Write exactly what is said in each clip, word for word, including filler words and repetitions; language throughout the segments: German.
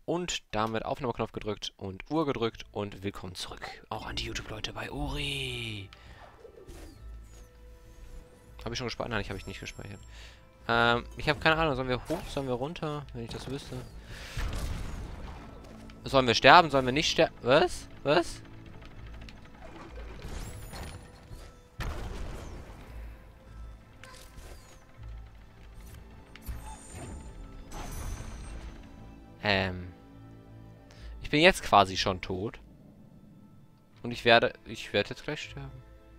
und damit Aufnahmeknopf gedrückt und Uhr gedrückt und willkommen zurück. Auch an die YouTube-Leute bei Uri. Habe ich schon gespeichert? Nein, ich habe ich nicht gespeichert. Ähm, ich habe keine Ahnung. Sollen wir hoch? Sollen wir runter? Wenn ich das wüsste. Sollen wir sterben? Sollen wir nicht sterben? Was? Was? Ähm. Ich bin jetzt quasi schon tot. Und ich werde... Ich werde jetzt gleich sterben.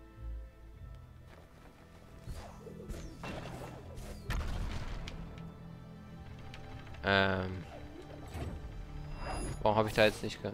Ähm. Warum habe ich da jetzt nicht... Ge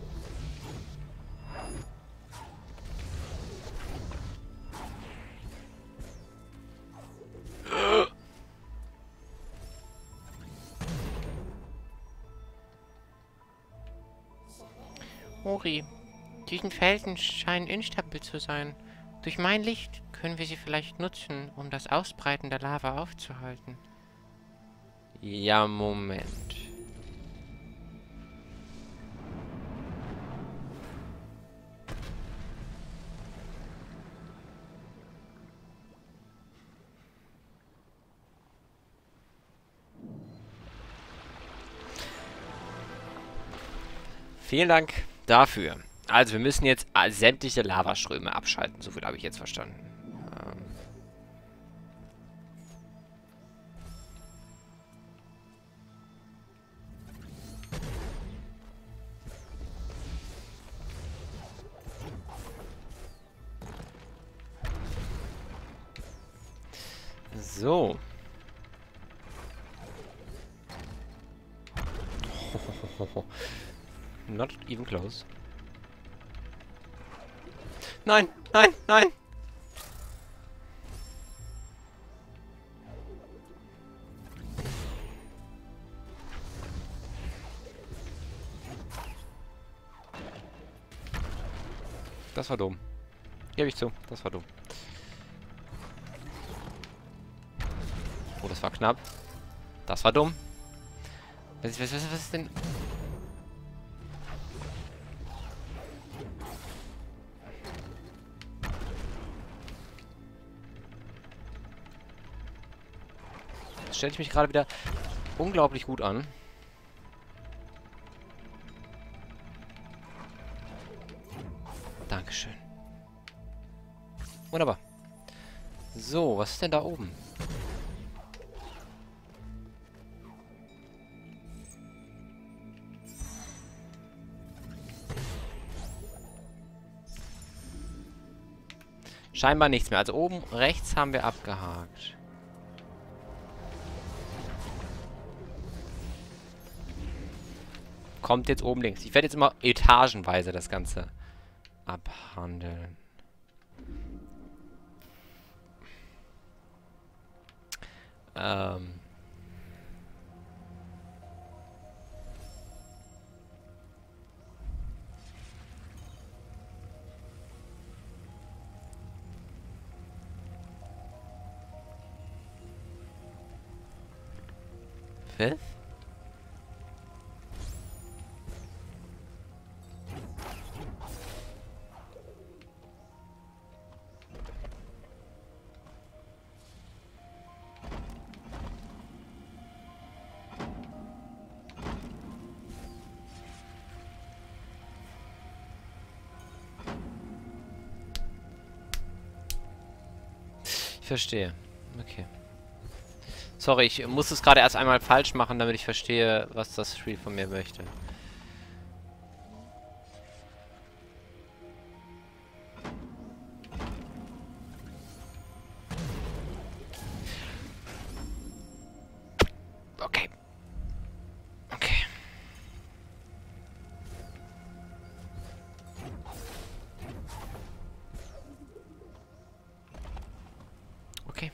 Uri, diesen Felsen scheinen instabil zu sein. Durch mein Licht können wir sie vielleicht nutzen, um das Ausbreiten der Lava aufzuhalten. Ja, Moment. Vielen Dank dafür. Also, wir müssen jetzt sämtliche Lavaströme abschalten. So viel habe ich jetzt verstanden. Ähm so. Not even close. Nein, nein, nein! Das war dumm. Gebe ich zu, das war dumm. Oh, das war knapp. Das war dumm. Was, was, was, was ist denn... Jetzt stelle ich mich gerade wieder unglaublich gut an. Dankeschön. Wunderbar. So, was ist denn da oben? Scheinbar nichts mehr. Also oben rechts haben wir abgehakt. Kommt jetzt oben links. Ich werde jetzt immer etagenweise das Ganze abhandeln. Ähm... Fifth? Ich verstehe. Okay. Sorry, ich muss es gerade erst einmal falsch machen, damit ich verstehe, was das Spiel von mir möchte. Okay. Okay. Okay.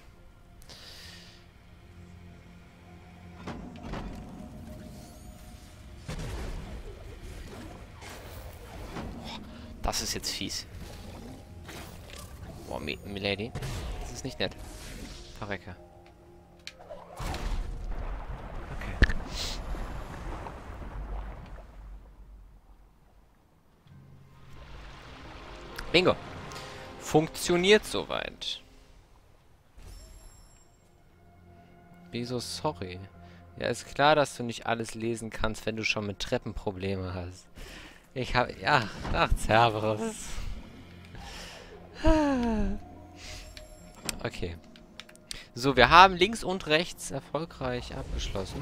Das ist jetzt fies. Boah, Mi Milady. Das ist nicht nett. Verrecke. Okay. Bingo. Funktioniert soweit. Wieso sorry? Ja, ist klar, dass du nicht alles lesen kannst, wenn du schon mit Treppen Probleme hast. Ich habe... Ja, ach, Cerberus. Okay. So, wir haben links und rechts erfolgreich abgeschlossen.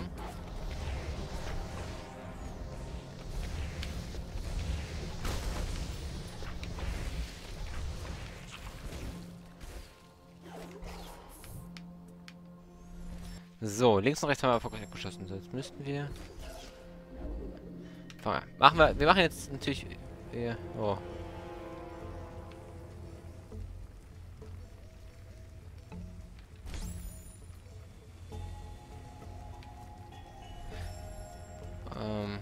So, links und rechts haben wir erfolgreich abgeschlossen. So, jetzt müssten wir... Machen wir... Wir machen jetzt natürlich... Wir, oh. Ähm...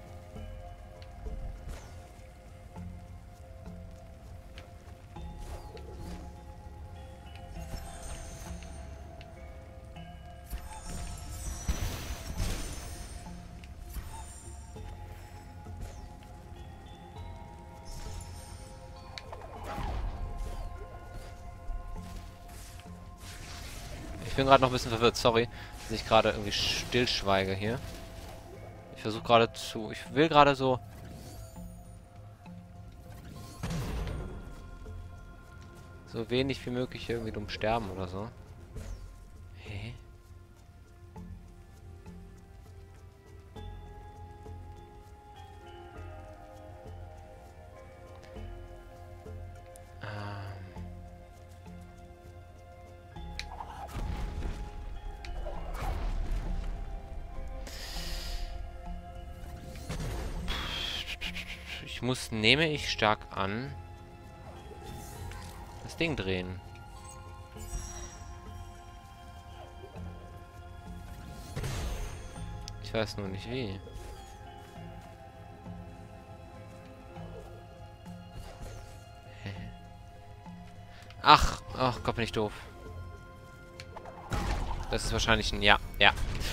Ich bin gerade noch ein bisschen verwirrt, sorry, dass ich gerade irgendwie stillschweige hier. Ich versuche gerade zu... Ich will gerade so... So wenig wie möglich irgendwie dumm sterben oder so. Hä? Ich muss, nehme ich stark an, das Ding drehen. Ich weiß nur nicht wie. Ach, ach Gott, bin ich doof. Das ist wahrscheinlich ein Ja, ja.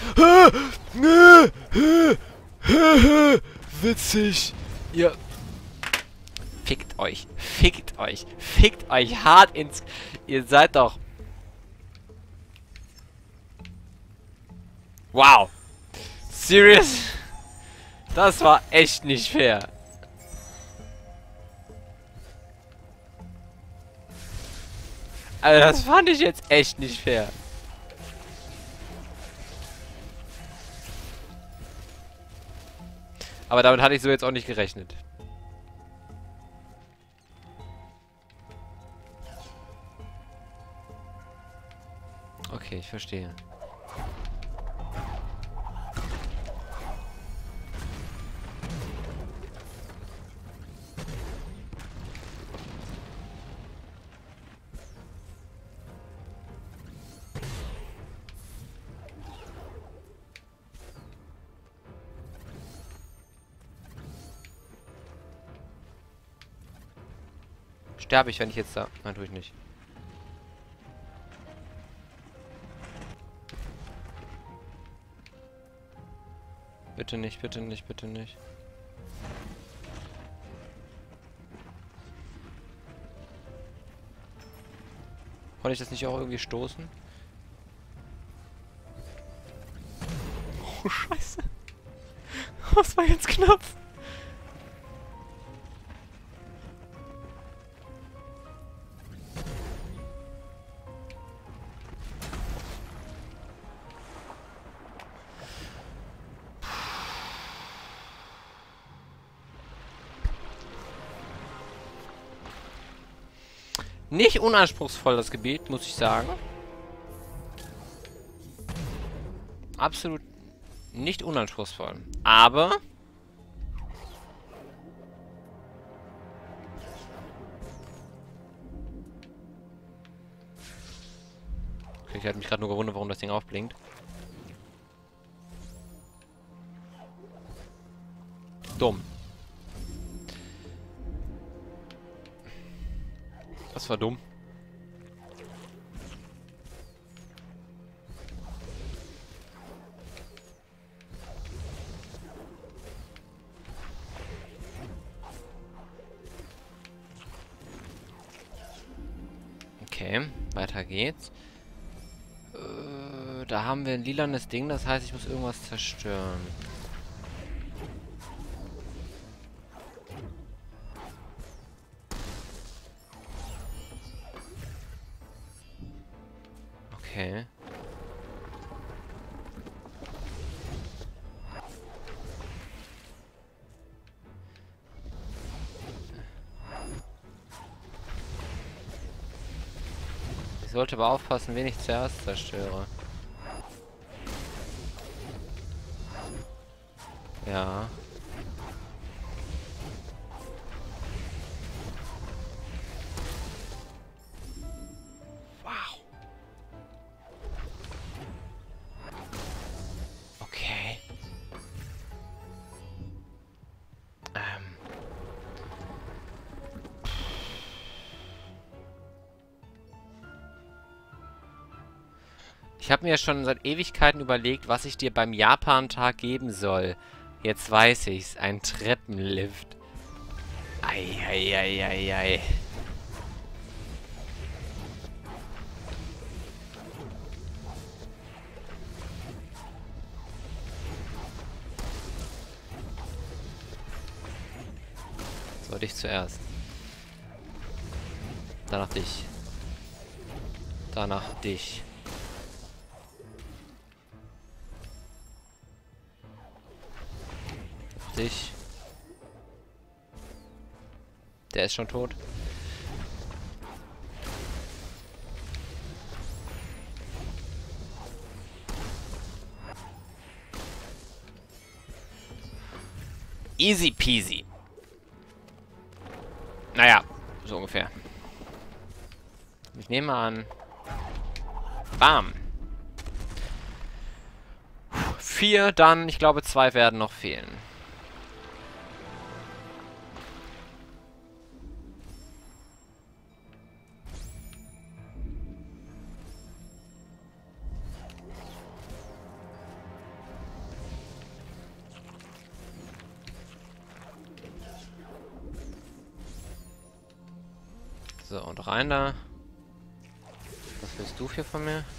Witzig. Ihr... Fickt euch. Fickt euch. Fickt euch hart ins... Ihr seid doch... Wow. Serious? Das war echt nicht fair. Also das fand ich jetzt echt nicht fair. Aber damit hatte ich so jetzt auch nicht gerechnet. Okay, ich verstehe. Sterbe ich, wenn ich jetzt da... Nein, tue ich nicht. Bitte nicht, bitte nicht, bitte nicht. Konnte ich das nicht auch irgendwie stoßen? Oh, Scheiße. Das war jetzt knapp. Nicht unanspruchsvoll, das Gebiet, muss ich sagen. Absolut nicht unanspruchsvoll. Aber... Okay, ich hatte mich gerade nur gewundert, warum das Ding aufblinkt. Dumm. Das war dumm. Okay, weiter geht's. Äh, da haben wir ein lilanes Ding, das heißt, ich muss irgendwas zerstören. Okay. Ich sollte aber aufpassen, wen ich zuerst zerstöre. Ja. Wow. Okay. Ähm. Ich habe mir schon seit Ewigkeiten überlegt, was ich dir beim Japan-Tag geben soll. Jetzt weiß ich's. Ein Treppenlift. Eieieiei. Ei, ei, ei. So, dich zuerst. Danach dich. Danach dich. Dich. Der ist schon tot. Easy peasy. Naja, so ungefähr. Ich nehme an. Bam. Vier, dann, ich glaube, zwei werden noch fehlen. So, und rein da. Was willst du hier von mir?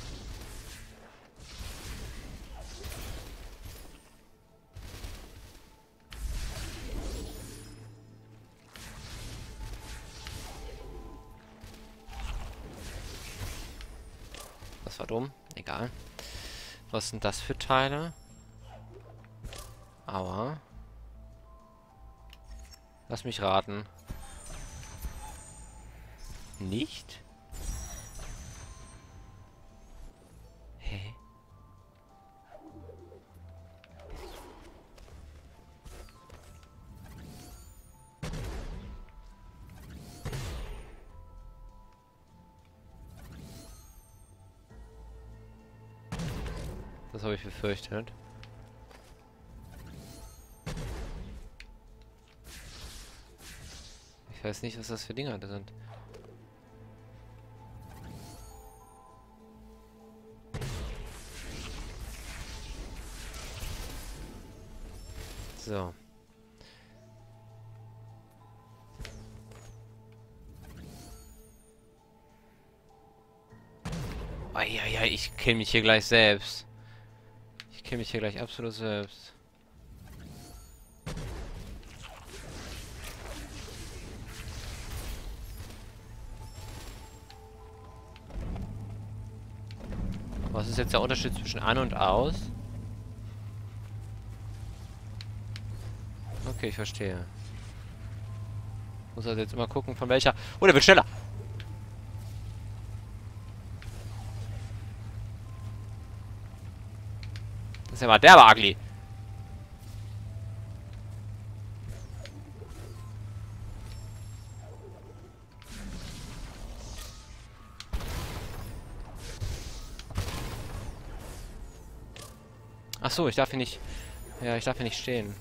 Das war dumm. Egal. Was sind das für Teile? Aua. Lass mich raten. Nicht? Hä? Das habe ich befürchtet. Ich weiß nicht, was das für Dinger da sind. So. Eieiei, ich kill mich hier gleich selbst. Ich kill mich hier gleich absolut selbst. Was ist jetzt der Unterschied zwischen an und aus? Okay, ich verstehe. Muss also jetzt immer gucken, von welcher... Oh, der wird schneller! Das ist ja mal derbe ugly. Ach so, ich darf hier nicht... Ja, ich darf hier nicht stehen.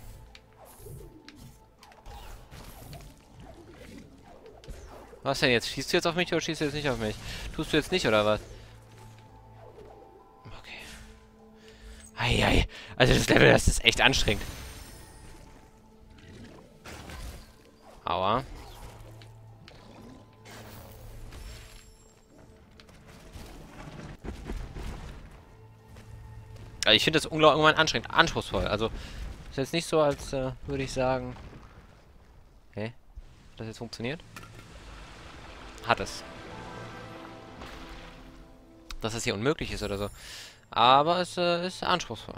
Was denn jetzt? Schießt du jetzt auf mich oder schießt du jetzt nicht auf mich? Tust du jetzt nicht, oder was? Okay. Eieiei. Also das Level, das ist echt anstrengend. Aua. Also ich finde das unglaublich anstrengend, anspruchsvoll. Also, ist jetzt nicht so, als äh, würde ich sagen... Hä? Hat das jetzt funktioniert? Hat es. Dass es hier unmöglich ist oder so. Aber es äh, ist anspruchsvoll.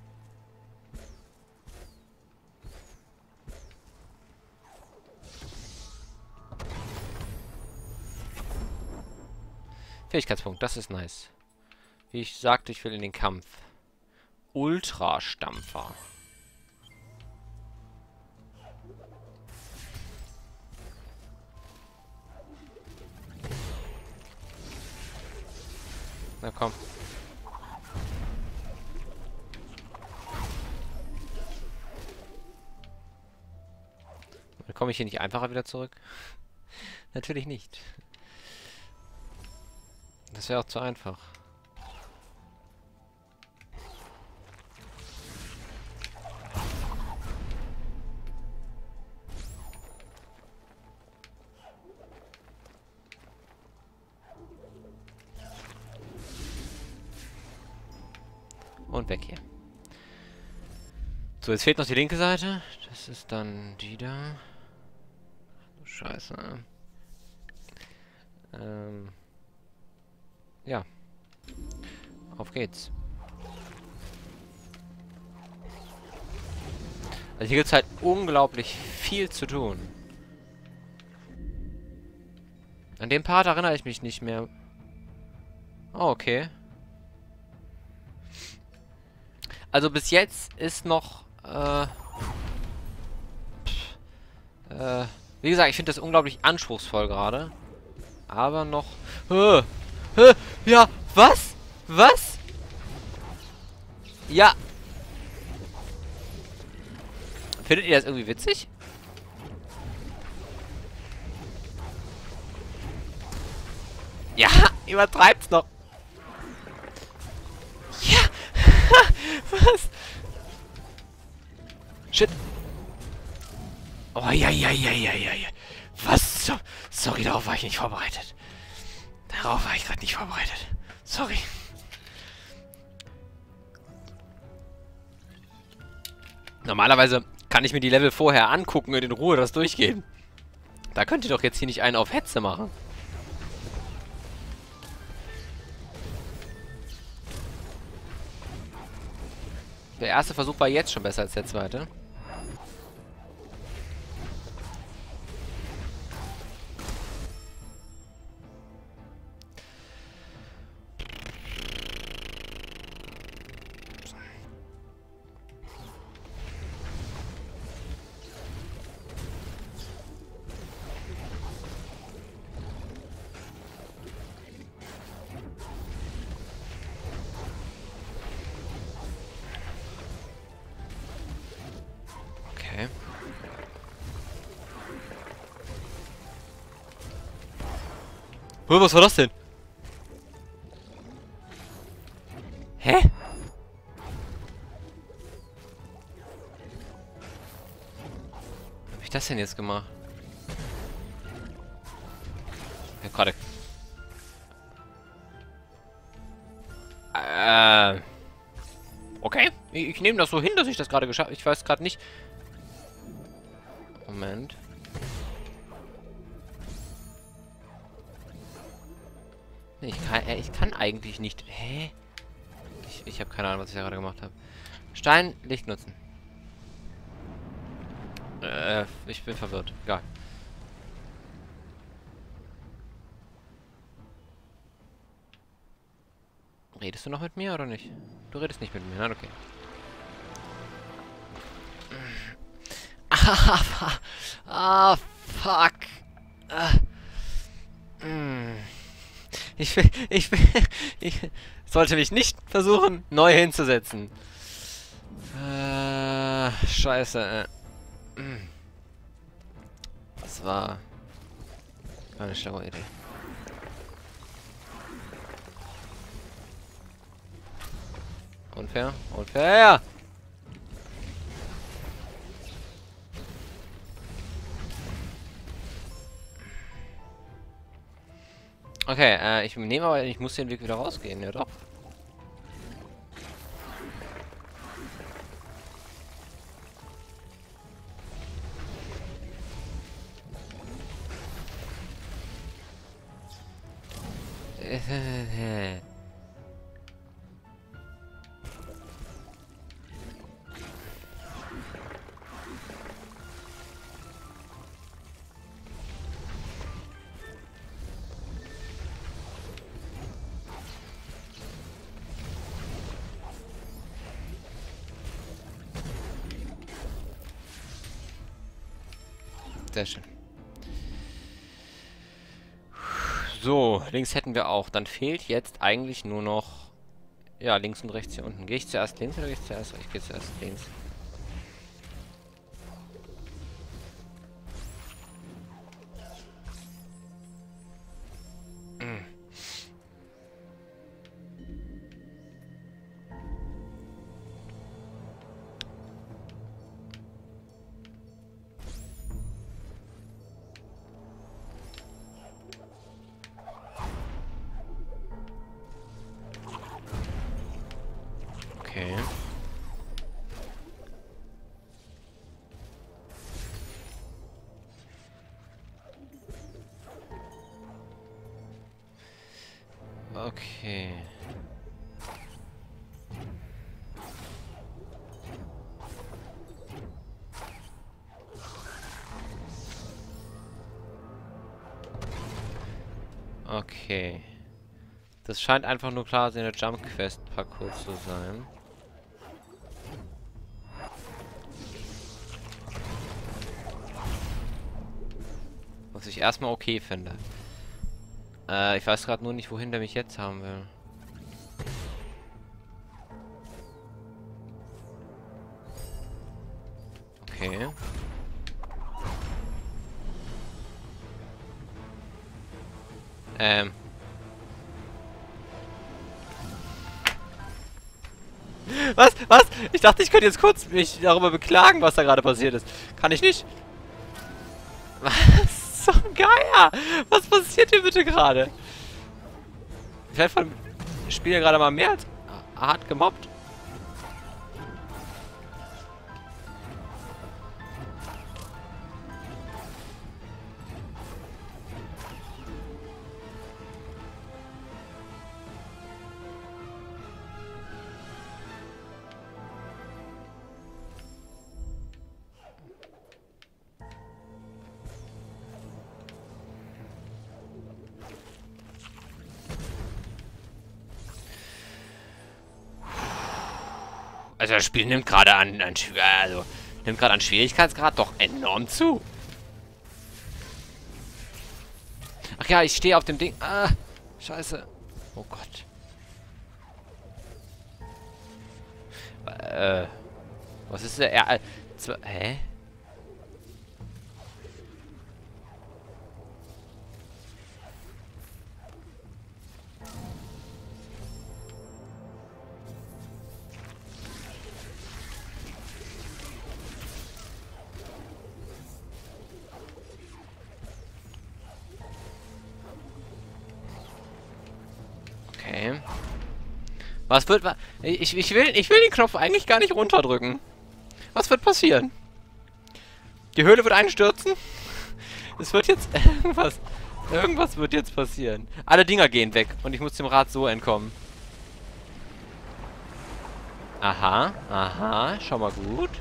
Fähigkeitspunkt, das ist nice. Wie ich sagte, ich will in den Kampf. Ultrastampfer. Na komm. Komme ich hier nicht einfacher wieder zurück? Natürlich nicht. Das wäre auch zu einfach. Und weg hier. So, jetzt fehlt noch die linke Seite. Das ist dann die da. Scheiße. Ähm. Ja. Auf geht's. Also hier gibt's halt unglaublich viel zu tun. An den Part erinnere ich mich nicht mehr. Oh, okay. Also bis jetzt ist noch, äh, pff, äh, wie gesagt, ich finde das unglaublich anspruchsvoll gerade. Aber noch... Hö, hö, ja, was? Was? Ja. Findet ihr das irgendwie witzig? Ja, übertreibt's noch. Ja. Was? Shit. Oh, ja, ja, ja, ja, ja, ja. Was? So, sorry, darauf war ich nicht vorbereitet. Darauf war ich gerade nicht vorbereitet. Sorry. Normalerweise kann ich mir die Level vorher angucken und in Ruhe das durchgehen. Da könnt ihr doch jetzt hier nicht einen auf Hetze machen. Der erste Versuch war jetzt schon besser als der zweite. Okay. Oh, was war das denn? Hä? Hab ich das denn jetzt gemacht? Ja, gerade. Äh. Okay. Ich, ich nehme das so hin, dass ich das gerade geschafft habe. Ich weiß gerade nicht. Moment. Nee, ich kann, äh, ich kann eigentlich nicht. Hä? Ich, ich habe keine Ahnung, was ich da gerade gemacht habe. Stein, Licht nutzen. Äh, ich bin verwirrt. Egal. Redest du noch mit mir oder nicht? Du redest nicht mit mir, nein, okay. Ah, ah, fuck. Ah. Mm. Ich will, ich will, ich sollte mich nicht versuchen, neu hinzusetzen. Äh, scheiße. Das war keine schlaue Idee. Unfair, unfair. Okay, äh, ich nehme aber, ich muss den Weg wieder rausgehen, ja doch. Sehr schön. So, links hätten wir auch. Dann fehlt jetzt eigentlich nur noch... Ja, links und rechts hier unten. Gehe ich zuerst links oder gehe ich zuerst... Ich gehe zuerst links. Hm. Okay. Okay. Okay. Das scheint einfach nur klar eine Jump-Quest-Parcours zu sein. Was ich erstmal okay finde. Äh, ich weiß gerade nur nicht, wohin der mich jetzt haben will. Okay. Ähm. Was? Was? Ich dachte, ich könnte jetzt kurz mich darüber beklagen, was da gerade passiert ist. Kann ich nicht? Was zum Geier? Was passiert hier bitte gerade? Vielleicht von dem Spieler gerade mal mehr hart gemobbt. Also das Spiel nimmt gerade an, an also nimmt gerade an Schwierigkeitsgrad doch enorm zu. Ach ja, ich stehe auf dem Ding. Ah, scheiße. Oh Gott. Äh, was ist der? Er, äh, hä? Okay. Was wird... Ich, ich, will, ich will den Knopf eigentlich gar nicht runterdrücken. Was wird passieren? Die Höhle wird einstürzen? Es wird jetzt... Irgendwas... Irgendwas wird jetzt passieren. Alle Dinger gehen weg und ich muss dem Rad so entkommen. Aha, aha, schon mal gut.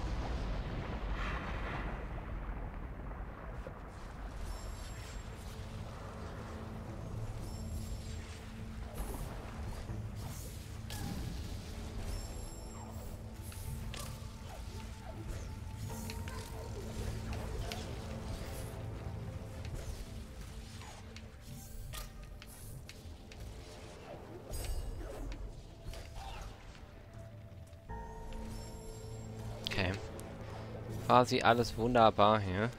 Okay. Quasi alles wunderbar hier.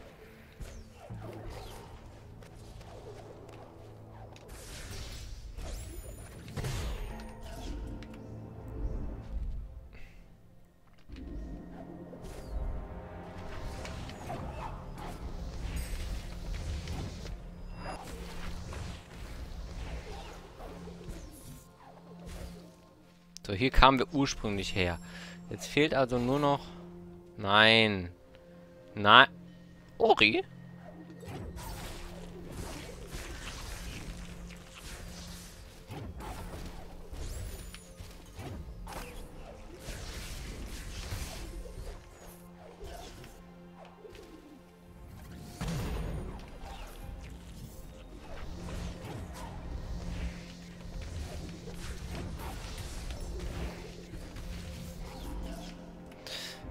So, hier kamen wir ursprünglich her. Jetzt fehlt also nur noch... Nein. Nein. Ori?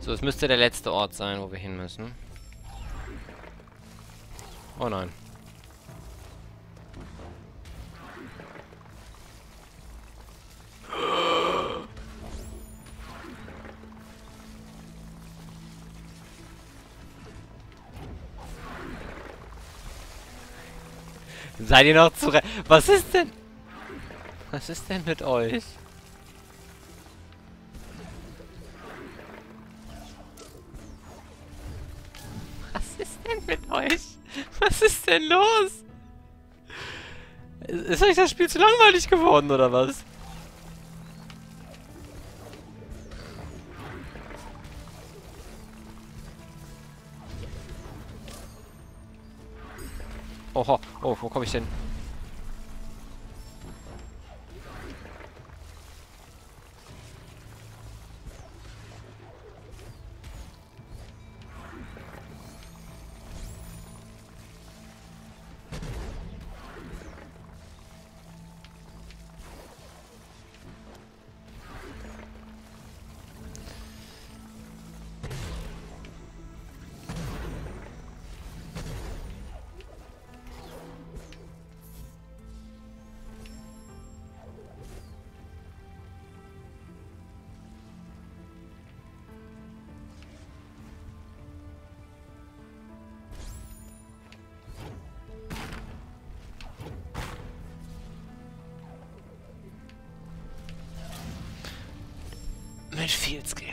So, es müsste der letzte Ort sein, wo wir hin müssen. Oh nein. Seid ihr noch zu re... Was ist denn? Was ist denn mit euch? Was ist denn mit euch? Was ist denn los? Ist euch das Spiel zu langweilig geworden, oder was? Oho, oh, wo komme ich denn? Mit viel Skill.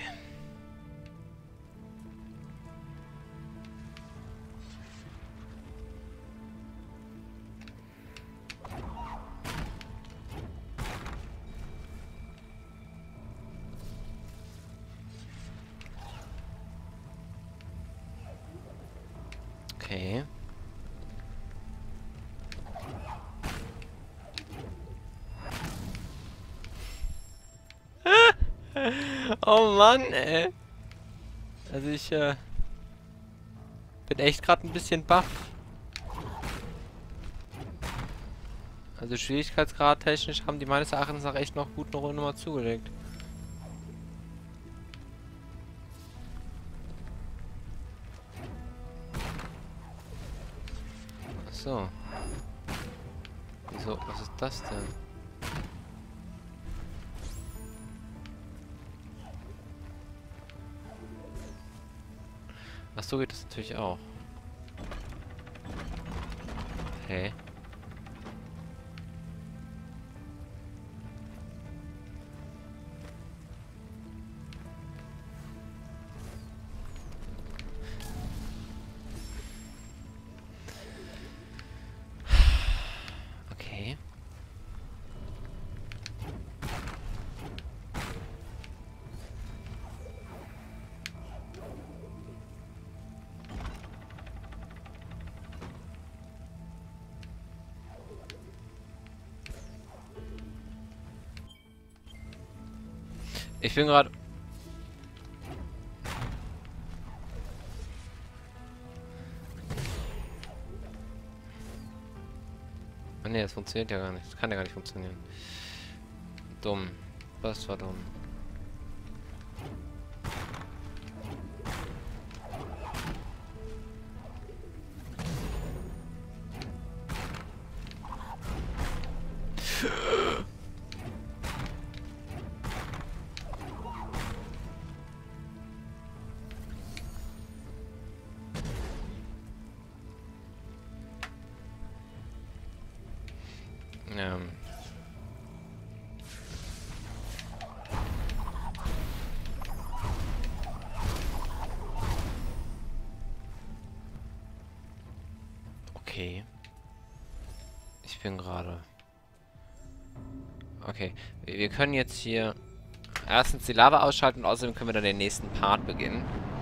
Okay. Oh Mann, ey. Also ich äh, bin echt gerade ein bisschen baff. Also Schwierigkeitsgrad technisch haben die meines Erachtens nach echt noch gut eine Runde mal zugelegt. Ach so. Wieso? Was ist das denn? Ach so geht das natürlich auch. Hey. Okay. Ich bin gerade... Ah ne, das funktioniert ja gar nicht. Das kann ja gar nicht funktionieren. Dumm. Was war dumm? Ähm. Okay. Ich bin gerade... Okay. Wir können jetzt hier erstens die Lava ausschalten und außerdem können wir dann den nächsten Part beginnen.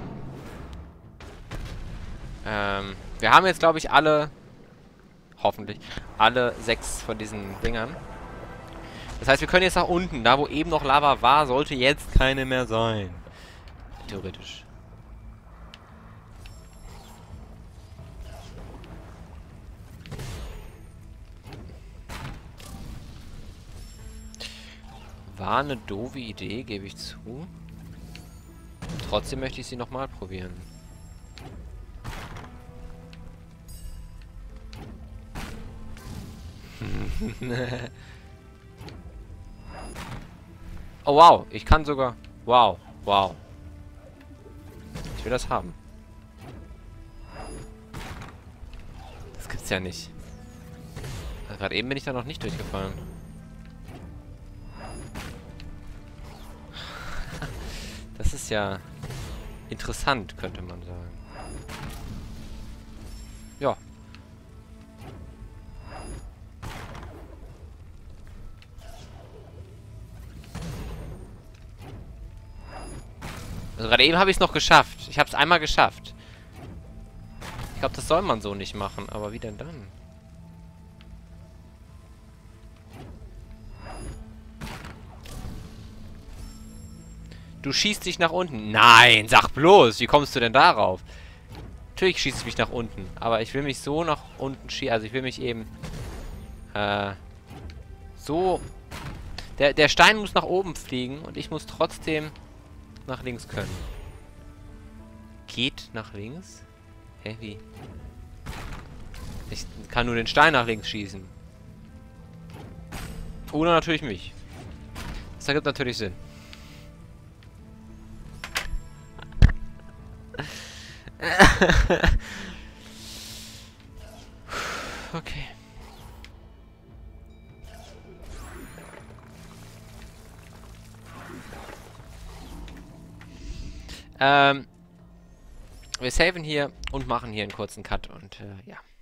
Ähm, wir haben jetzt, glaube ich, alle... Hoffentlich. Alle sechs von diesen Dingern. Das heißt, wir können jetzt nach unten. Da, wo eben noch Lava war, sollte jetzt keine mehr sein. Theoretisch. War eine doofe Idee, gebe ich zu. Trotzdem möchte ich sie nochmal probieren. Oh wow, ich kann sogar... Wow, wow. Ich will das haben. Das gibt's ja nicht. Also gerade eben bin ich da noch nicht durchgefallen. Das ist ja interessant, könnte man sagen. Ja. Also gerade eben habe ich es noch geschafft. Ich habe es einmal geschafft. Ich glaube, das soll man so nicht machen. Aber wie denn dann? Du schießt dich nach unten. Nein, sag bloß. Wie kommst du denn darauf? Natürlich schieße ich mich nach unten. Aber ich will mich so nach unten schießen. Also ich will mich eben... Äh... So... Der, der Stein muss nach oben fliegen. Und ich muss trotzdem nach links können. Geht nach links? Hä, wie? Ich kann nur den Stein nach links schießen. Oder natürlich mich. Das ergibt natürlich Sinn. Okay. Ähm, wir saven hier und machen hier einen kurzen Cut und äh, ja.